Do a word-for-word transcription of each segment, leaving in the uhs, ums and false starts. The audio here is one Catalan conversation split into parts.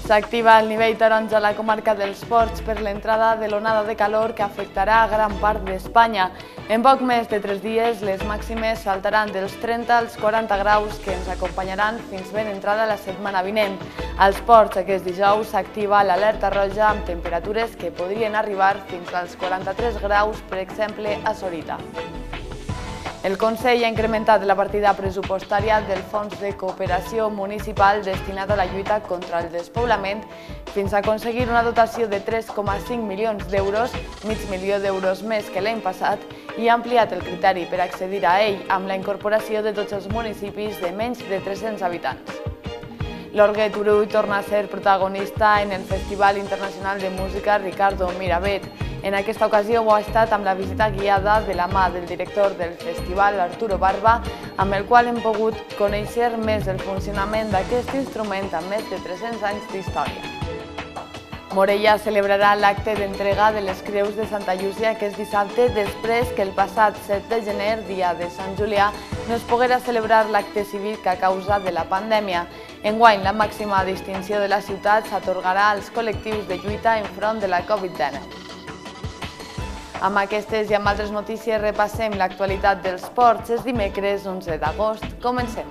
S'activa el nivell taronja a la comarca dels Ports per l'entrada de l'onada de calor que afectarà a gran part d'Espanya. En poc més de tres dies, les màximes saltaran dels trenta als quaranta graus que ens acompanyaran fins ben entrada la setmana vinent. Als Ports, aquest dijous, s'activa l'alerta roja amb temperatures que podrien arribar fins als quaranta-tres graus, per exemple, a Sorita. El Consell ha incrementat la partida pressupostària del Fons de Cooperació Municipal destinat a la lluita contra el despoblament fins a aconseguir una dotació de tres coma cinc milions d'euros, mig milió d'euros més que l'any passat, i ha ampliat el criteri per accedir a ell amb la incorporació de tots els municipis de menys de tres-cents habitants. L'Orgue Turull torna a ser protagonista en el Festival Internacional de Música Ricardo Miravet. En aquesta ocasió ho ha estat amb la visita guiada de la mà del director del festival, Arturo Barba, amb el qual hem pogut conèixer més del funcionament d'aquest instrument amb més de tres-cents anys d'història. Morella celebrarà l'acte d'entrega de les creus de Santa Llúcia aquest dissabte després que el passat set de gener, dia de Sant Julià, no es poguera celebrar l'acte cívic a causa de la pandèmia. Enguany, la màxima distinció de la ciutat s'atorgarà als col·lectius de lluita enfront de la Covid dinou. Amb aquestes i amb altres notícies repassem l'actualitat dels ports. És dimecres onze d'agost. Comencem.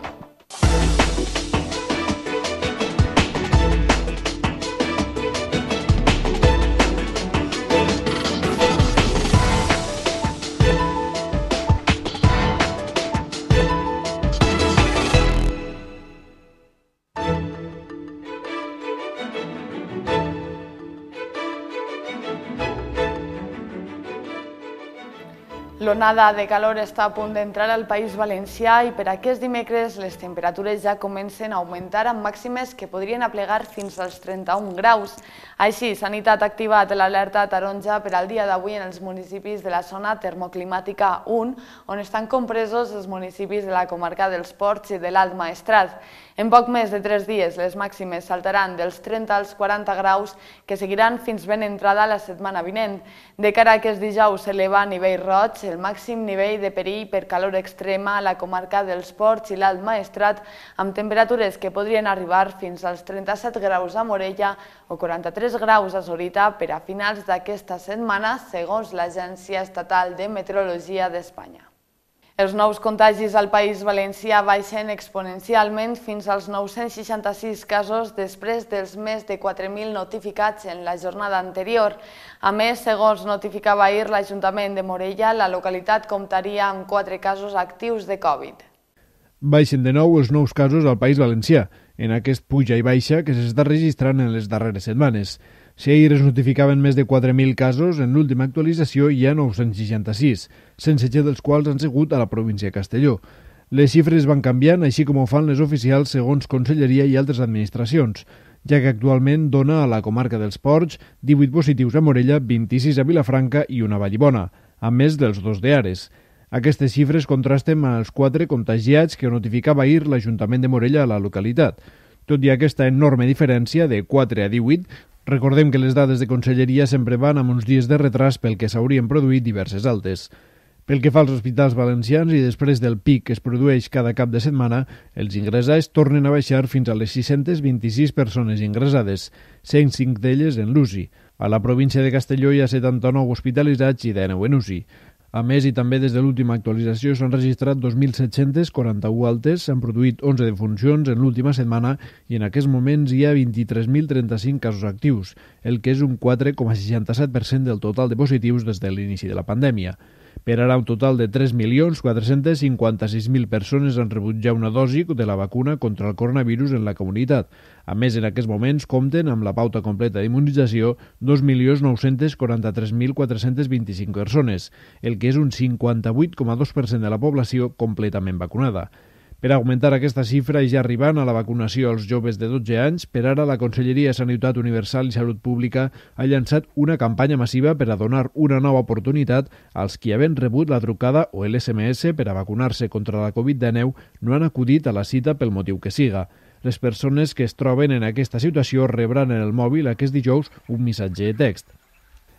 L'onada de calor està a punt d'entrar al País Valencià i per aquest dimecres les temperatures ja comencen a augmentar amb màximes que podrien aplegar fins als trenta-un graus. Així, Sanitat ha activat l'alerta taronja per al dia d'avui en els municipis de la zona termoclimàtica un, on estan compresos els municipis de la comarca dels Ports i de l'Alt Maestrat. En poc més de tres dies, les màximes saltaran dels trenta als quaranta graus, que seguiran fins ben entrada la setmana vinent. De cara a aquest dijous s'eleva a nivell roig el màxim nivell de perill per calor extrema a la comarca dels Ports i l'Alt Maestrat, amb temperatures que podrien arribar fins als trenta-set graus a Morella o quaranta-tres graus a Sorita per a finals d'aquesta setmana, segons l'Agència Estatal de Meteorologia d'Espanya. Els nous contagis al País Valencià baixen exponencialment fins als nou-cents seixanta-sis casos després dels més de quatre mil notificats en la jornada anterior. A més, segons notificava ahir l'Ajuntament de Morella, la localitat comptaria amb quatre casos actius de Covid. Baixen de nou els nous casos al País Valencià, en aquest puja i baixa que s'està registrant en les darreres setmanes. Si ahir es notificaven més de quatre mil casos, en l'última actualització hi ha nou-cents seixanta-sis, cent setze dels quals han sigut a la província de Castelló. Les xifres van canviant, així com ho fan les oficials segons Conselleria i altres administracions, ja que actualment dona a la comarca dels Ports divuit positius a Morella, vint-i-sis a Vilafranca i una a Vallibona, a més dels dos d'Ares. Aquestes xifres contrasten amb els quatre contagiats que notificava ahir l'Ajuntament de Morella a la localitat. Tot i aquesta enorme diferència de quatre a divuit, recordem que les dades de Conselleria sempre van amb uns dies de retras pel que s'haurien produït diverses altes. Pel que fa als hospitals valencians i després del pic que es produeix cada cap de setmana, els ingressats tornen a baixar fins a les sis-centes vint-i-sis persones ingressades, cent cinc d'elles en l'U C I. A la província de Castelló hi ha setanta-nou hospitalitzats i dinou en U C I. A més, i també des de l'última actualització, s'han registrat dos mil set-cents quaranta-u altes, s'han produït onze defuncions en l'última setmana i en aquests moments hi ha vint-i-tres mil trenta-cinc casos actius, el que és un quatre coma seixanta-set per cent del total de positius des de l'inici de la pandèmia. Per ara, un total de tres milions quatre-cents cinquanta-sis mil persones han rebut ja una dosi de la vacuna contra el coronavirus en la comunitat. A més, en aquests moments compten amb la pauta completa d'immunització dos milions nou-cents quaranta-tres mil quatre-cents vint-i-cinc persones, el que és un cinquanta-vuit coma dos per cent de la població completament vacunada. Per augmentar aquesta xifra i ja arribant a la vacunació als joves de dotze anys, per ara la Conselleria de Sanitat Universal i Salut Pública ha llançat una campanya massiva per a donar una nova oportunitat als qui havent rebut la trucada o l'S M S per a vacunar-se contra la Covid dinou no han acudit a la cita pel motiu que siga. Les persones que es troben en aquesta situació rebran en el mòbil aquest dijous un missatge de text.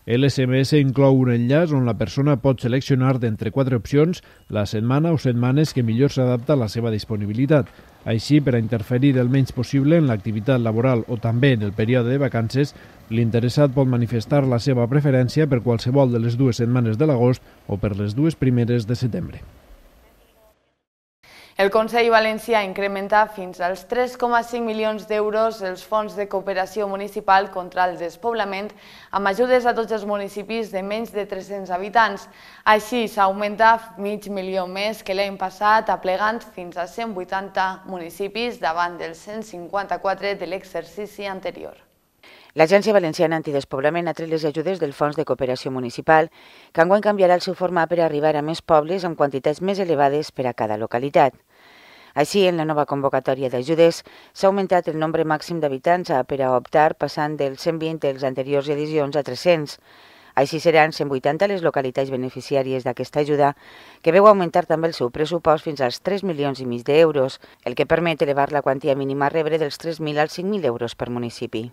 L'S M S inclou un enllaç on la persona pot seleccionar d'entre quatre opcions la setmana o setmanes que millor s'adapta a la seva disponibilitat. Així, per a interferir el menys possible en l'activitat laboral o també en el període de vacances, l'interessat pot manifestar la seva preferència per qualsevol de les dues setmanes de l'agost o per les dues primeres de setembre. El Consell Valencià incrementa fins als tres coma cinc milions d'euros els fons de cooperació municipal contra el despoblament amb ajudes a tots els municipis de menys de tres-cents habitants. Així s'augmenta mig milió més que l'any passat, aplegant fins a cent vuitanta municipis davant dels cent cinquanta-quatre de l'exercici anterior. L'Agència Valenciana Antidespoblament ha tret les ajudes del Fons de Cooperació Municipal, que enguany canviarà el seu format per arribar a més pobles amb quantitats més elevades per a cada localitat. Així, en la nova convocatòria d'ajudes, s'ha augmentat el nombre màxim d'habitants per a optar, passant dels cent vint de les anteriors edicions a tres-cents. Així seran cent vuitanta les localitats beneficiàries d'aquesta ajuda, que veu augmentar també el seu pressupost fins als tres milions i mig d'euros, el que permet elevar la quantia mínima a rebre dels tres mil als cinc mil euros per municipi.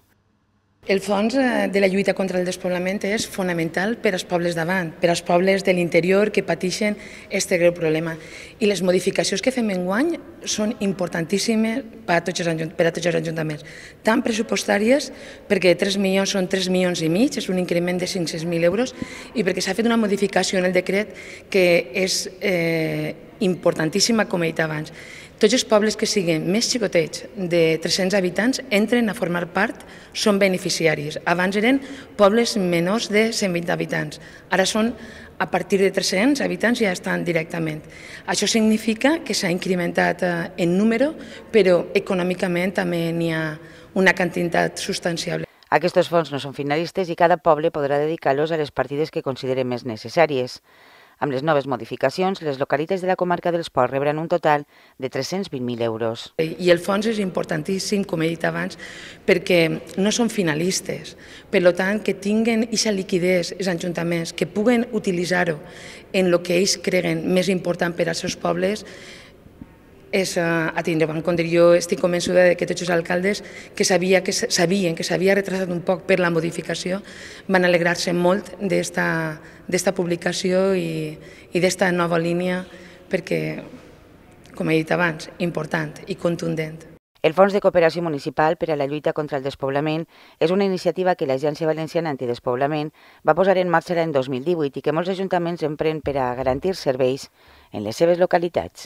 El fons de la lluita contra el despoblament és fonamental per als pobles davant, per als pobles de l'interior que pateixen aquest greu problema. I les modificacions que fem enguany són importantíssimes per a tots els ajuntaments, tant pressupostàries, perquè tres milions són tres milions i mig, és un increment de cinc-cents mil euros, i perquè s'ha fet una modificació en el decret que és eh, importantíssima, com he dit abans. Tots els pobles que siguin més xicotets de tres-cents habitants entren a formar part, són beneficiaris. Abans eren pobles menors de cent vint habitants. Ara són, a partir de tres-cents habitants, ja estan directament. Això significa que s'ha incrementat en número, però econòmicament també n'hi ha una quantitat substanciable. Aquests fons no són finalistes i cada poble podrà dedicar-los a les partides que consideri més necessàries. Amb les noves modificacions, les localitats de la comarca dels Ports rebran un total de tres-cents vint mil euros. I el fons és importantíssim, com he dit abans, perquè no són finalistes. Per tant, que tinguin aquesta liquiditat els ajuntaments, que puguen utilitzar-ho en el que ells creguen més important per als seus pobles, és a tindre en compte. Jo estic convençuda que tots els alcaldes que sabien que s'havia retrasat un poc per la modificació van alegrar-se molt d'esta publicació i d'esta nova línia perquè, com he dit abans, important i contundent. El Fons de Cooperació Municipal per a la lluita contra el despoblament és una iniciativa que l'Agència Valenciana Antidespoblament va posar en marxa l'any dos mil divuit i que molts ajuntaments empren per a garantir serveis en les seves localitats.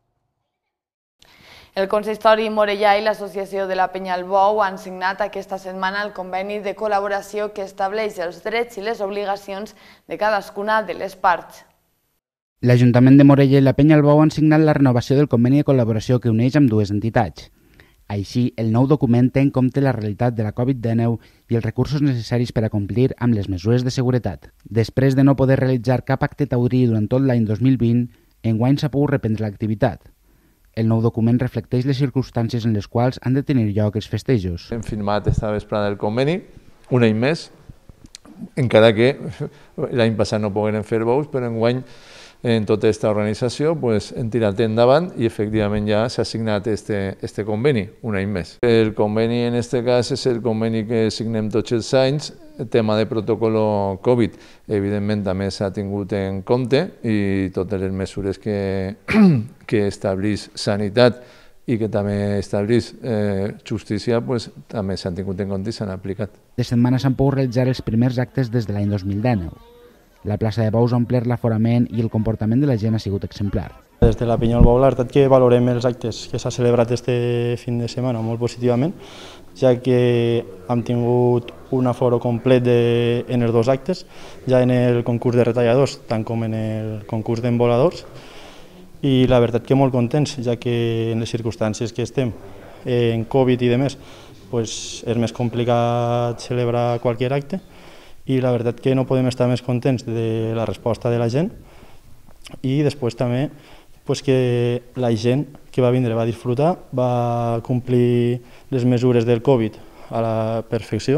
El Consistori Morellà i l'Associació de la Penya al Bou han signat aquesta setmana el conveni de col·laboració que estableix els drets i les obligacions de cadascuna de les parts. L'Ajuntament de Morella i la Penya al Bou han signat la renovació del conveni de col·laboració que uneix amb dues entitats. Així, el nou document té en compte la realitat de la Covid dinou i els recursos necessaris per a complir amb les mesures de seguretat. Després de no poder realitzar cap acte taurí durant tot l'any dos mil vint, enguany s'ha pogut reprendre l'activitat. El nou document reflecteix les circumstàncies en les quals han de tenir lloc els festejos. Hem firmat esta vesprada el conveni, un any més, encara que l'any passat no pogueren fer bous, però enguany en tota aquesta organització pues, hem tirat endavant i efectivament ja s'ha signat este, este conveni, un any més. El conveni en aquest cas és el conveni que signem tots els anys, el tema de protocolo Covid, evidentment també s'ha tingut en compte i totes les mesures que, que establís sanitat i que també establís eh, justícia pues, també s'han tingut en compte i s'han aplicat. De setmana s'han pogut realitzar els primers actes des de l'any dos mil dinou. La plaça de Bous ha omplert l'aforament i el comportament de la gent ha sigut exemplar. Des de la Penya al Bou, la veritat que valorem els actes que s'ha celebrat este fin de setmana molt positivament, ja que hem tingut un aforo complet de, en els dos actes, ja en el concurs de retalladors, tant com en el concurs d'emboladors, i la veritat que molt contents, ja que en les circumstàncies que estem, en Covid i demés, pues és més complicat celebrar qualsevol acte, i la veritat que no podem estar més contents de la resposta de la gent i després també pues, que la gent que va vindre va disfrutar, va complir les mesures del Covid a la perfecció.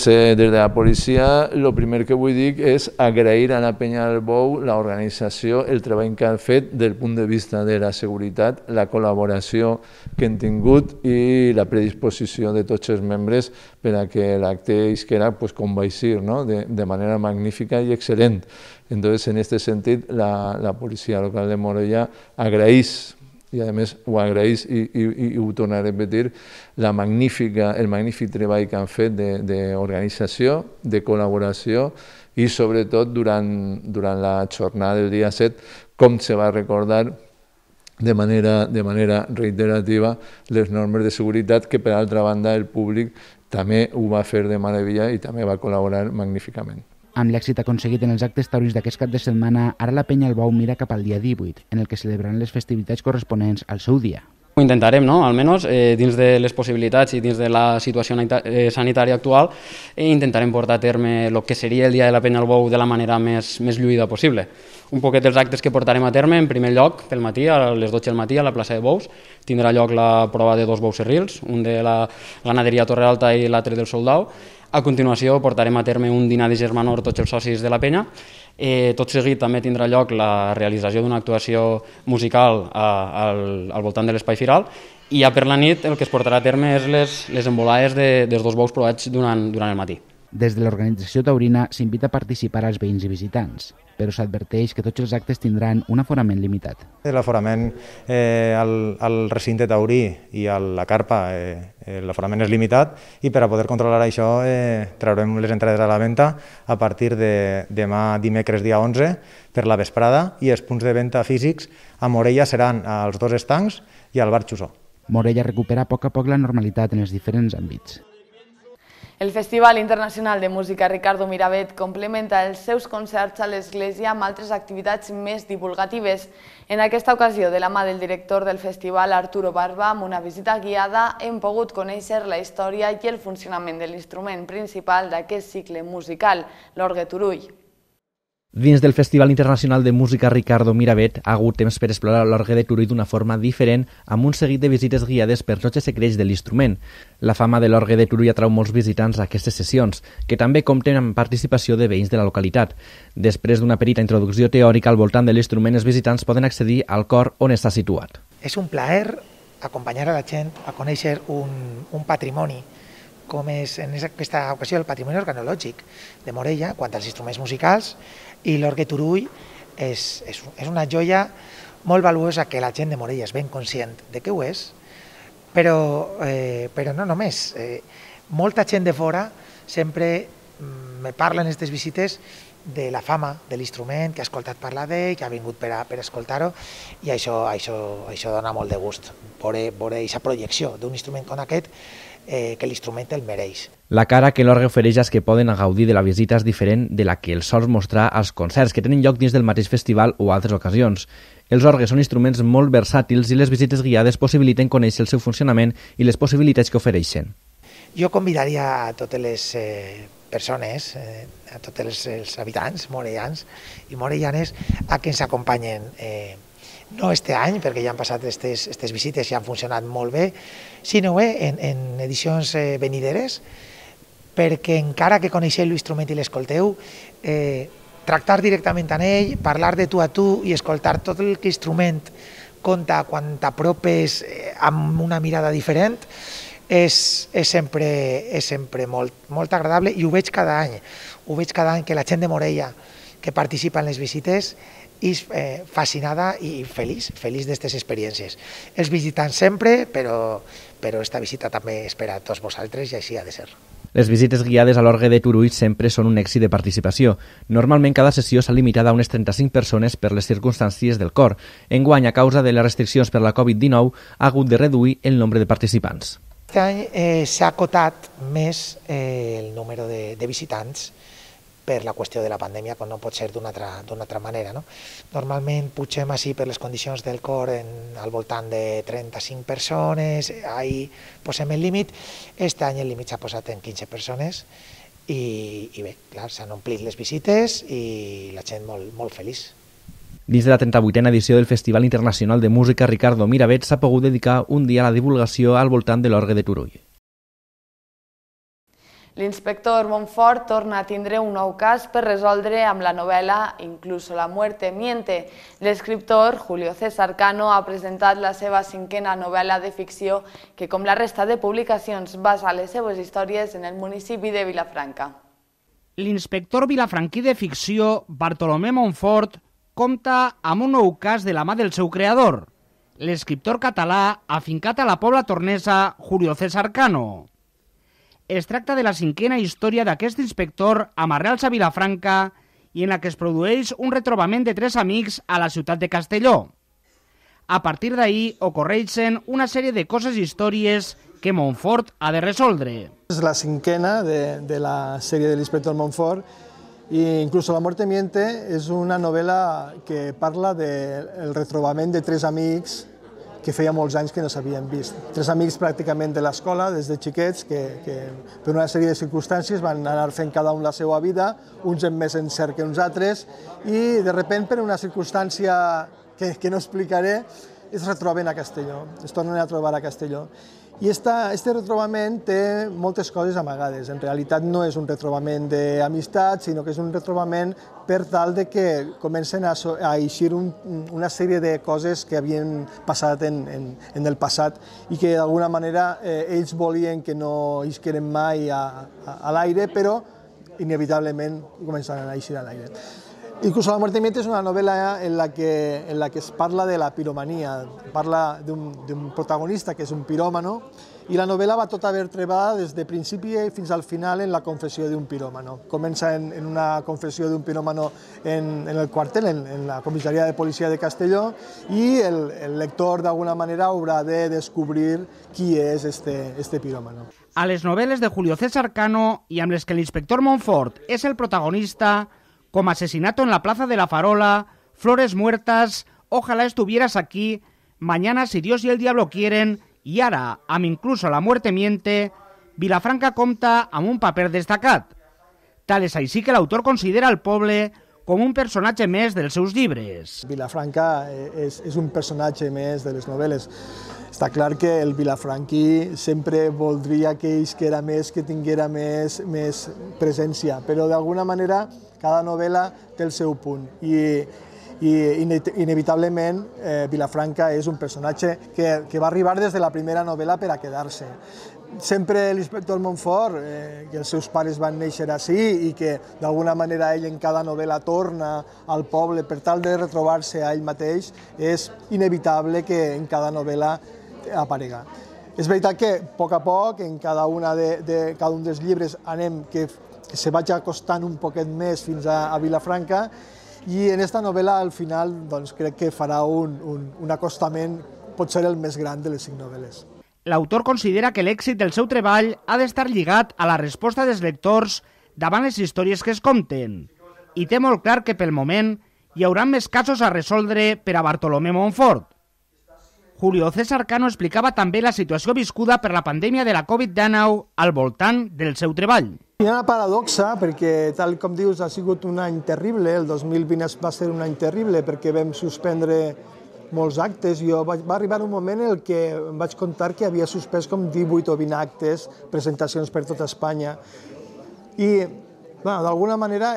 Des de la policia, el primer que vull dir és agrair a la Penya del Bou, l'organització, el treball que han fet del punt de vista de la seguretat, la col·laboració que han tingut i la predisposició de tots els membres per a que l'acte isquera pues, convaixir, ¿no? de, de manera magnífica i excel·lent. Entonces, en este sentit, la, la policia local de Morella agraeix i a més ho agraeix i, i, i ho torno a repetir, la magnífica, el magnífic treball que han fet d'organització, de, de col·laboració i sobretot durant, durant la jornada del dia set, com se va recordar de manera, de manera reiterativa les normes de seguretat que per altra banda el públic també ho va fer de meravella i també va col·laborar magníficament. Amb l'èxit aconseguit en els actes taurins d'aquest cap de setmana, ara la Penya del Bou mira cap al dia divuit, en el que celebraran les festivitats corresponents al seu dia. Ho intentarem, no? Almenys eh, dins de les possibilitats i dins de la situació sanitària actual, eh, intentarem portar a terme el que seria el dia de la Penya del Bou de la manera més, més lluïda possible. Un poquet dels actes que portarem a terme, en primer lloc, pel matí, a les dotze del matí, a la plaça de Bous, tindrà lloc la prova de dos bous serrils, un de la ganaderia Torre Alta i l'altre del Soldau. A continuació portarem a terme un dinar de germanor tots els socis de la penya. Eh, tot seguit també tindrà lloc la realització d'una actuació musical a, al, al voltant de l'espai firal i ja per la nit el que es portarà a terme és les, les embolades de, dels dos bous provats durant, durant el matí. Des de l'organització taurina s'invita a participar als veïns i visitants, però s'adverteix que tots els actes tindran un aforament limitat. L'aforament eh, al, al recinte taurí i a la carpa, eh, l'aforament és limitat i per a poder controlar això eh, traurem les entrades a la venda a partir de demà dimecres dia onze per la vesprada i els punts de venda físics a Morella seran als dos estancs i al bar Xusó. Morella recupera a poc a poc la normalitat en els diferents àmbits. El Festival Internacional de Música Ricardo Miravet complementa els seus concerts a l'Església amb altres activitats més divulgatives. En aquesta ocasió, de la mà del director del festival, Arturo Barba, amb una visita guiada, hem pogut conèixer la història i el funcionament de l'instrument principal d'aquest cicle musical, l'orgue Turull. Dins del Festival Internacional de Música Ricardo Miravet ha hagut temps per explorar l'orgue de Turull d'una forma diferent amb un seguit de visites guiades per tots els secrets de l'instrument. La fama de l'orgue de Turull atrau molts visitants a aquestes sessions, que també compten amb participació de veïns de la localitat. Després d'una petita introducció teòrica al voltant de l'instrument, els visitants poden accedir al cor on està situat. És un plaer acompanyar a la gent a conèixer un, un patrimoni, com és en aquesta ocasió el patrimoni organològic de Morella, quant als instruments musicals, i l'orgue Turull és, és, és una joia molt valuosa que la gent de Morella és ben conscient de què ho és, però, eh, però no només. Eh, molta gent de fora sempre me parla en aquestes visites de la fama de l'instrument, que ha escoltat parlar d'ell, que ha vingut per, a, per escoltar-ho, i això, això, això dona molt de gust, veure aquesta projecció d'un instrument com aquest, eh, que l'instrument el mereix. La cara que l'orgue ofereix als que poden gaudir de la visita és diferent de la que els sols mostrar als concerts que tenen lloc dins del mateix festival o altres ocasions. Els orgues són instruments molt versàtils i les visites guiades possibiliten conèixer el seu funcionament i les possibilitats que ofereixen. Jo convidaria a totes les eh, persones, eh, a tots els, els habitants morellans i morellanes a que ens acompanyen eh, no este any, perquè ja han passat aquestes visites i han funcionat molt bé, sinó bé en, en edicions eh, venideres, perquè encara que coneixeu l'instrument i l'escolteu, eh, tractar directament amb ell, parlar de tu a tu i escoltar tot el que l'instrument conta quan t'apropes eh, amb una mirada diferent, és, és sempre, és sempre molt, molt agradable i ho veig cada any. Ho veig cada any que la gent de Morella que participa en les visites és eh, fascinada i feliç, feliç d'aquestes experiències. Els visitants sempre, però, però esta visita també és per a tots vosaltres i així ha de ser. Les visites guiades a l'orgue de Turull sempre són un èxit de participació. Normalment cada sessió s'ha limitat a unes trenta-cinc persones per les circumstàncies del cor. Enguany, a causa de les restriccions per la Covid dinou, ha hagut de reduir el nombre de participants. Aquest any eh, s'ha acotat més eh, el número de, de visitants per la qüestió de la pandèmia, quan no pot ser d'una altra, d'una altra manera. No? Normalment pugem així per les condicions del cor en, al voltant de trenta-cinc persones, ahí posem el límit. Aquest any el límit s'ha posat en quinze persones i, i bé, clar, s'han omplit les visites i la gent molt, molt feliç. Dins de la trenta-vuitena edició del Festival Internacional de Música Ricardo Miravet s'ha pogut dedicar un dia a la divulgació al voltant de l'orgue de Turull. L'inspector Montfort torna a tindre un nou cas per resoldre amb la novel·la Incluso la muerte miente. L'escriptor Julio César Cano ha presentat la seva cinquena novel·la de ficció que, com la resta de publicacions, basa les seves històries en el municipi de Vilafranca. L'inspector vilafranquí de ficció Bartolomé Montfort compta amb un nou cas de la mà del seu creador, l'escriptor català afincat a la Pobla Tornesa Julio César Cano. Es tracta de la cinquena història d'aquest inspector amb arrels a Vilafranca i en la que es produeix un retrobament de tres amics a la ciutat de Castelló. A partir d'ahir ocorreixen una sèrie de coses i històries que Montfort ha de resoldre. És la cinquena de, de la sèrie de l'inspector Montfort i Incluso la muerte miente és una novel·la que parla del retrobament de tres amics que feia molts anys que no s'havien vist. Tres amics pràcticament de l'escola, des de xiquets, que, que per una sèrie de circumstàncies van anar fent cada un la seva vida, uns amb més encert que uns altres, i de sobte, per una circumstància que, que no explicaré, es retroben a Castelló, es tornen a trobar a Castelló. I aquest retrobament té moltes coses amagades. En realitat no és un retrobament d'amistat, sinó que és un retrobament per tal de que comencen a, a eixir un, una sèrie de coses que havien passat en, en, en el passat i que d'alguna manera eh, ells volien que no isqueren mai a, a, a l'aire, però inevitablement començaran a eixir a l'aire. Incluso la muerte miente és una novel·la en la que, en la que es parla de la piromania, parla d'un protagonista que és un piròmano i la novel·la va tota vertebada des de principi fins al final en la confessió d'un piròmano. Comença en, en una confessió d'un piròmano en, en el quartel, en, en la comissaria de policia de Castelló i el, el lector d'alguna manera haurà de descobrir qui és este, este piròmano. A les novel·les de Julio César Cano i amb les que l'inspector Montfort és el protagonista, com Asesinato en la Plaza de la Farola, Flores Muertas, Ojalá estuvieras aquí, Mañana si Dios y el diablo quieren i ara, amb Incluso la muerte miente, Vilafranca compta amb un paper destacat. Tal és així que l'autor considera el poble com un personatge més dels seus llibres. Vilafranca és, és un personatge més de les novel·les. Està clar que el vilafranquí sempre voldria que isquera més, que tinguera més, més presència, però d'alguna manera cada novel·la té el seu punt i, i inevitablement eh, Vilafranca és un personatge que, que va arribar des de la primera novel·la per a quedar-se. Sempre l'inspector Montfort, eh, que els seus pares van néixer així i que d'alguna manera ell en cada novel·la torna al poble per tal de retrobar-se a ell mateix, és inevitable que en cada novel·la aparega. És veritat que a poc a poc en cada, una de, de, cada un dels llibres anem que, que se vaig acostant un poquet més fins a, a Vilafranca i en aquesta novel·la al final doncs, crec que farà un, un, un acostament potser el més gran de les cinc novel·les. L'autor considera que l'èxit del seu treball ha d'estar lligat a la resposta dels lectors davant les històries que es compten i té molt clar que pel moment hi haurà més casos a resoldre per a Bartolomé Montfort. Julio César Cano explicava també la situació viscuda per la pandèmia de la covid dinou al voltant del seu treball. Hi ha una paradoxa, perquè tal com dius ha sigut un any terrible, el dos mil vint va ser un any terrible perquè vam suspendre molts actes. Jo vaig, va arribar un moment en què em vaig contar que havia suspès com divuit o vint actes, presentacions per tota Espanya. I bueno, d'alguna manera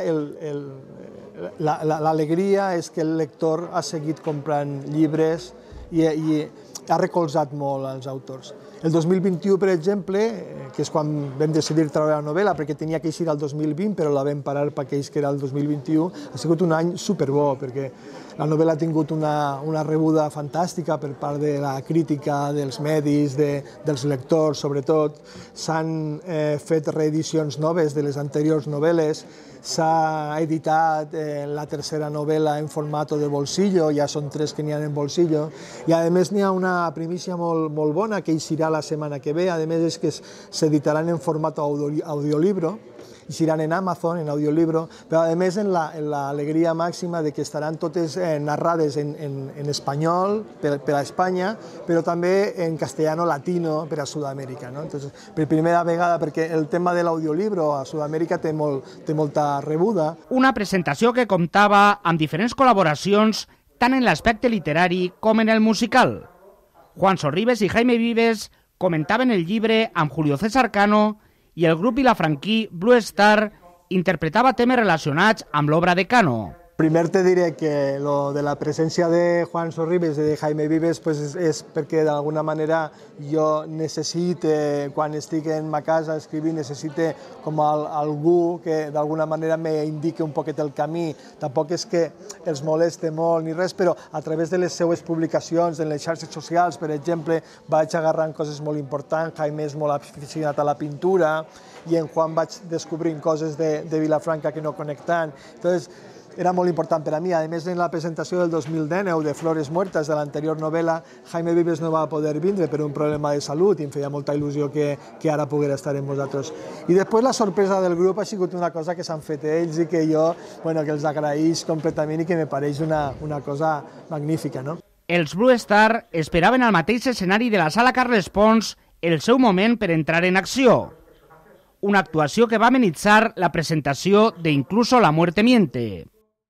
l'alegria és que el lector ha seguit comprant llibres i, i ha recolzat molt als autors. El dos mil vint-i-u, per exemple, que és quan vam decidir treure la novel·la, perquè tenia que eixir el dos mil vint, però la vam parar perquè eix que era el dos mil vint-i-u, ha sigut un any superbo, perquè la novel·la ha tingut una, una rebuda fantàstica per part de la crítica, dels medis, de, dels lectors, sobretot. S'han eh, fet reedicions noves de les anteriors novel·les, s'ha editat eh, la tercera novel·la en formato de bolsillo, ja són tres que n'hi ha en bolsillo, i a més n'hi ha una primícia molt, molt bona que eixirà la setmana que ve, a més és que s'editaran en format audiolibro, eixiran en Amazon, en audiolibro, però a més en l'alegria màxima de que estaran totes eh, narrades en, en, en espanyol per, per a Espanya, però també en castellano latino per a Sud-amèrica. No? Entonces, per primera vegada, perquè el tema de l'audiolibro a Sud-amèrica té, molt, té molta rebuda. Una presentació que comptava amb diferents col·laboracions tant en l'aspecte literari com en el musical. Juan Sorribes i Jaime Vives comentaven el llibre amb Julio César Cano i el grup vilafranquí Blue Star interpretava temes relacionats amb l'obra de Cano. Primer te diré que lo de la presencia de Juan Sorribes y de Jaime Vives pues es, es perquè d'alguna manera jo necessite, quan estic en ma casa escrivint, necessite com al, algú que d'alguna manera me indique un poquet el camí. Tampoc és que els moleste molt ni res, però a través de les seues publicacions en les xarxes socials, per exemple, vaig agarrant coses molt importants. Jaime és molt aficionat a la pintura i en Juan vaig descobrint coses de, de Vilafranca que no connectant. Entonces, era molt important per a mi. A més, en la presentació del dos mil dinou de Flores Muertas, de l'anterior novel·la, Jaime Vives no va poder vindre per un problema de salut i em feia molta il·lusió que, que ara poguera estar amb vosaltres. I després la sorpresa del grup ha sigut una cosa que s'han fet ells i que jo, bueno, que els agraïs completament i que me pareix una, una cosa magnífica, no? Els Blue Star esperaven al mateix escenari de la Sala Carles Pons el seu moment per entrar en acció. Una actuació que va amenitzar la presentació de Incluso la muerte miente.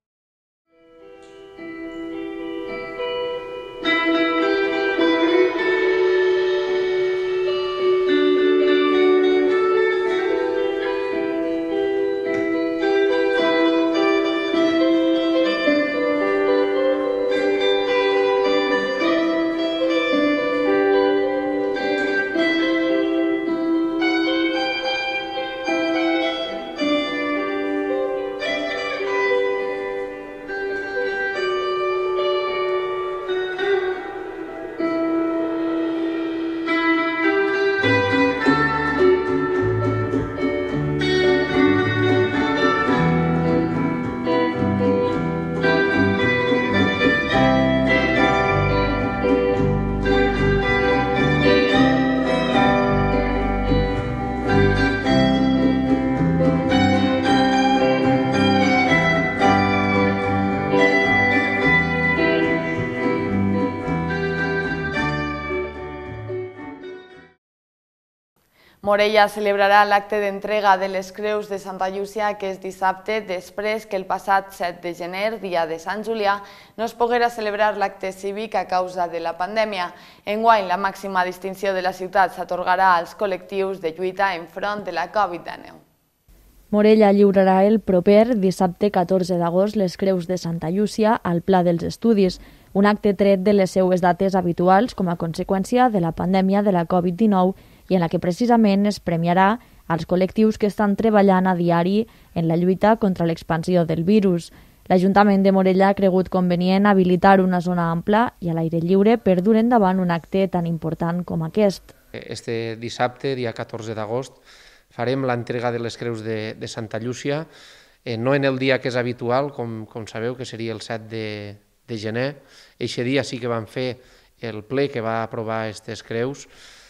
Morella celebrarà l'acte d'entrega de les Creus de Santa Llúcia aquest dissabte, després que el passat set de gener, dia de Sant Julià, no es poguera celebrar l'acte cívic a causa de la pandèmia. Enguany, la màxima distinció de la ciutat s'atorgarà als col·lectius de lluita enfront de la Covid dinou. Morella lliurarà el proper dissabte catorze d'agost les Creus de Santa Llúcia al Pla dels Estudis, un acte tret de les seues dates habituals com a conseqüència de la pandèmia de la Covid dinou i en la que precisament es premiarà als col·lectius que estan treballant a diari en la lluita contra l'expansió del virus. L'Ajuntament de Morella ha cregut convenient habilitar una zona ampla i a l'aire lliure per dur endavant un acte tan important com aquest. Este dissabte, dia catorze d'agost, farem l'entrega de les Creus de, de Santa Llúcia, eh, no en el dia que és habitual, com, com sabeu, que seria el set de, de gener. Eixe dia sí que vam fer el ple que va aprovar aquestes creus,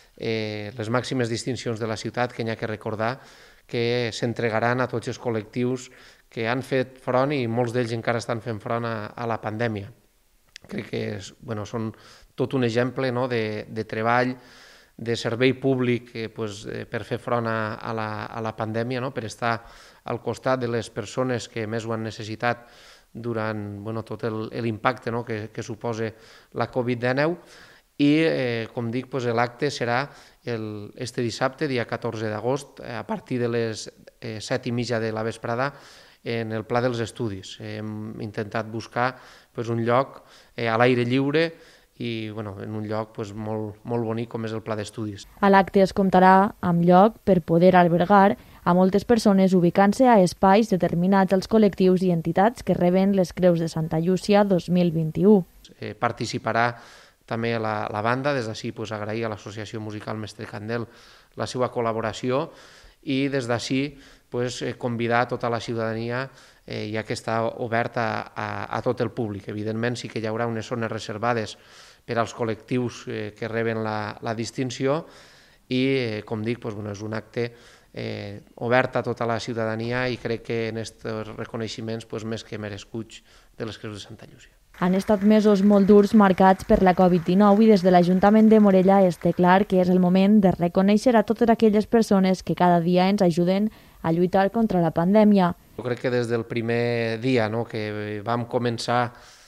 eh, les màximes distincions de la ciutat, que n'hi ha que recordar que s'entregaran a tots els col·lectius que han fet front i molts d'ells encara estan fent front a, a la pandèmia. Crec que és, bueno, són tot un exemple, no?, de, de treball, de servei públic eh, pues, eh, per fer front a, a, la, a la pandèmia, no?, per estar al costat de les persones que més ho han necessitat durant bueno, tot l'impacte, no?, que, que suposa la Covid dinou. I, eh, com dic, pues, l'acte serà el, este dissabte, dia catorze d'agost, a partir de les eh, set i mitja de la vesprada, en el Pla dels Estudis. Hem intentat buscar pues, un lloc eh, a l'aire lliure i bueno, en un lloc pues, molt, molt bonic com és el Pla d'Estudis. A l'acte es comptarà amb lloc per poder albergar a moltes persones ubicant-se a espais determinats als col·lectius i entitats que reben les Creus de Santa Llúcia dos mil vint-i-u. Eh, participarà també la, la banda, des d'ací pues, agrair a l'Associació Musical Mestre Candel la seva col·laboració i des d'ací pues, eh, convidar a tota la ciutadania, eh, ja que està oberta a, a tot el públic. Evidentment sí que hi haurà unes zones reservades per als col·lectius eh, que reben la, la distinció i, eh, com dic, pues, bueno, és un acte eh, obert a tota la ciutadania i crec que en aquests reconeixements pues, més que merescuts de les Creus de Santa Llúcia. Han estat mesos molt durs marcats per la Covid dinou i des de l'Ajuntament de Morella es té clar que és el moment de reconèixer a totes aquelles persones que cada dia ens ajuden a lluitar contra la pandèmia. Jo crec que des del primer dia no, que vam començar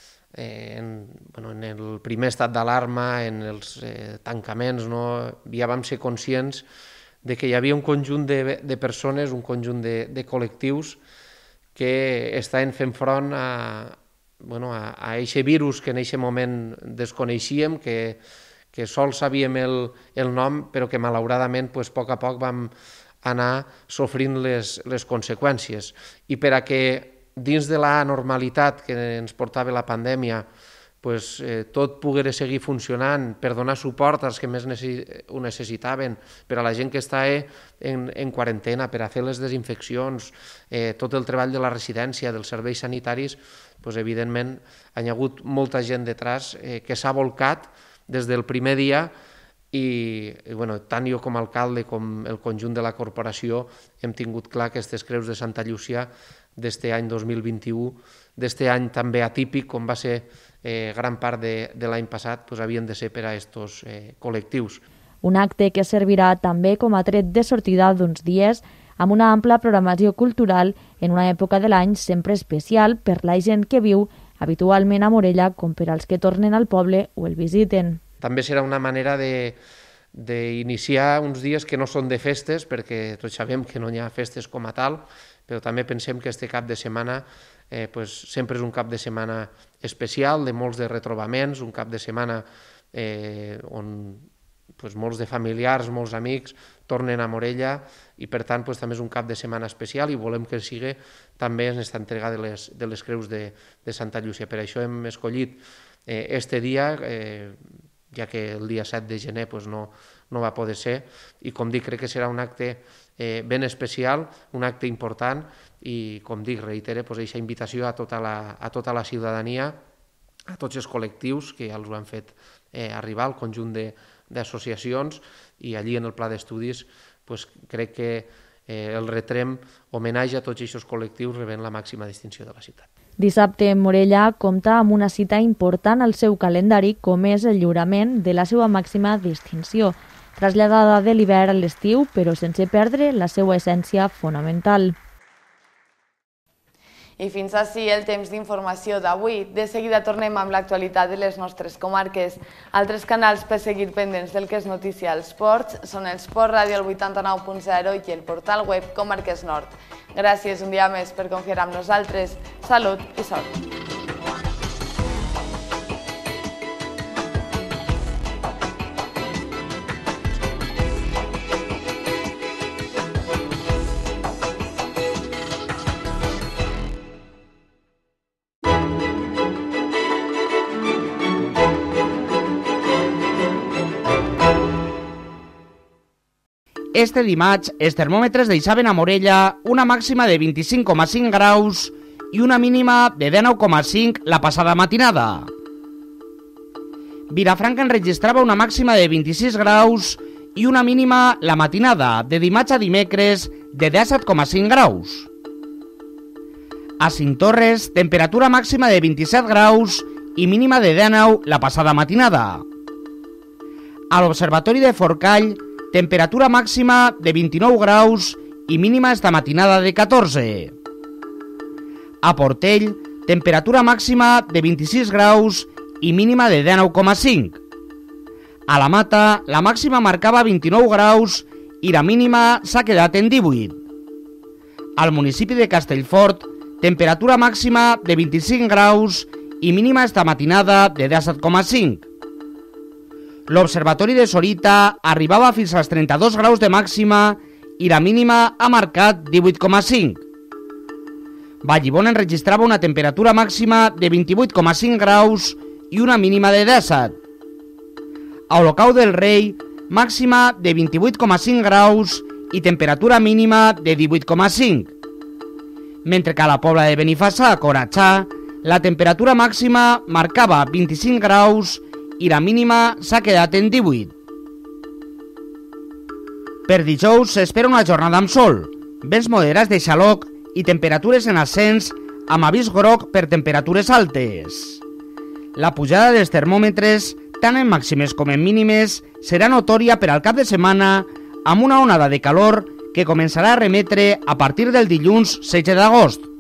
eh, en, bueno, en el primer estat d'alarma, en els eh, tancaments, no, ja vam ser conscients de que hi havia un conjunt de, de persones, un conjunt de, de col·lectius que estaven fent front a, bueno, a, a eixe virus que en eixe moment desconeixíem, que, que sols sabíem el, el nom, però que malauradament pues, a poc a poc vam anar sofrint les, les conseqüències. I per a que dins de la normalitat que ens portava la pandèmia pues, eh, tot pogués seguir funcionant per donar suport als que més ho necessitaven, per a la gent que està en, en quarantena, per a fer les desinfeccions, eh, tot el treball de la residència, dels serveis sanitaris, pues, evidentment hi ha hagut molta gent detrás eh, que s'ha volcat des del primer dia i, i bueno, tant jo com a alcalde com el conjunt de la corporació hem tingut clar que aquestes creus de Santa Llúcia d'este any dos mil vint-i-u, d'este any també atípic com va ser eh, gran part de, de l'any passat, pues, havien de ser per a estos eh, col·lectius. Un acte que servirà també com a tret de sortida d'uns dies amb una ampla programació cultural en una època de l'any sempre especial per la gent que viu habitualment a Morella com per als que tornen al poble o el visiten. També serà una manera de d'iniciar uns dies que no són de festes, perquè tots sabem que no hi ha festes com a tal, però també pensem que este cap de setmana eh, pues, sempre és un cap de setmana especial, de molts de retrobaments, un cap de setmana eh, on pues, molts de familiars, molts amics tornen a Morella i per tant pues, també és un cap de setmana especial i volem que sigui també en aquesta entrega de les, de les creus de, de Santa Llúcia. Per això hem escollit eh, este dia, eh, ja que el dia set de gener pues, no, no va poder ser, i com dic, crec que serà un acte eh, ben especial, un acte important, i com dic, reitere, pues, aquesta invitació a tota, la, a tota la ciutadania, a tots els col·lectius que ja els ho han fet eh, arribar, al conjunt d'associacions, i allí en el pla d'estudis pues, crec que eh, el retrem homenatge a tots aquests col·lectius rebent la màxima distinció de la ciutat. Dissabte, Morella compta amb una cita important al seu calendari com és el lliurament de la seva màxima distinció, traslladada de l'hivern a l'estiu però sense perdre la seva essència fonamental. I fins així el temps d'informació d'avui. De seguida tornem amb l'actualitat de les nostres comarques. Altres canals per seguir pendents del que és notícia als ports són el Sport Ràdio, el vuitanta-nou punt zero i el portal web Comarques Nord. Gràcies un dia més per confiar en nosaltres. Salut i sort. Este dimarts, els termòmetres deixaven a Morella una màxima de vint-i-cinc coma cinc graus i una mínima de dinou coma cinc la passada matinada. Vilafranca enregistrava una màxima de vint-i-sis graus i una mínima la matinada de dimarts a dimecres de disset coma cinc graus. A Cinctorres, temperatura màxima de vint-i-set graus i mínima de dinou la passada matinada. A l'Observatori de Forcall, temperatura màxima de vint-i-nou graus i mínima esta matinada de catorze. A Portell, temperatura màxima de vint-i-sis graus i mínima de dinou coma cinc. A la Mata, la màxima marcava vint-i-nou graus i la mínima s'ha quedat en divuit. Al municipi de Castellfort, temperatura màxima de vint-i-cinc graus i mínima esta matinada de disset coma cinc. L'Observatori de Sorita arribava fins als trenta-dos graus de màxima i la mínima ha marcat divuit coma cinc. Vallibona enregistrava una temperatura màxima de vint-i-vuit coma cinc graus i una mínima de disset. A Olocau del Rei, màxima de vint-i-vuit coma cinc graus i temperatura mínima de divuit coma cinc. Mentre que a la Pobla de Benifassà, a Coratxà, la temperatura màxima marcava vint-i-cinc graus i la mínima s'ha quedat en divuit. Per dijous s'espera una jornada amb sol, vents moderats de xaloc i temperatures en ascens amb avís groc per temperatures altes. La pujada dels termòmetres, tant en màximes com en mínimes, serà notòria per al cap de setmana amb una onada de calor que començarà a remetre a partir del dilluns setze d'agost.